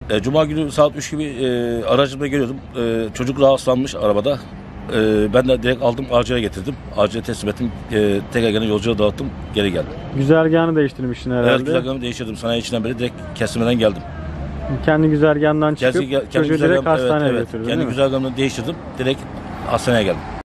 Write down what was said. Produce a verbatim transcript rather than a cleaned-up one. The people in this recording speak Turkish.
E, Cuma günü saat üç gibi e, aracımda geliyordum. E, çocuk rahatsızlanmış arabada. E, ben de direkt aldım, acile getirdim. Acile teslim ettim. E, tekrar gene yolcuya dağıttım, geri geldim. Güzergahını değiştirmişsin herhalde. Evet, güzergahımı değiştirdim. Sanayi içinden beri direkt kesimden geldim. Kendi güzergahından çıkıp Kendi, kendi çocuğu güzergahım- direkt hastaneye evet, evet. götürdün, Kendi değil mi? güzergahımı değiştirdim. Direkt hastaneye geldim.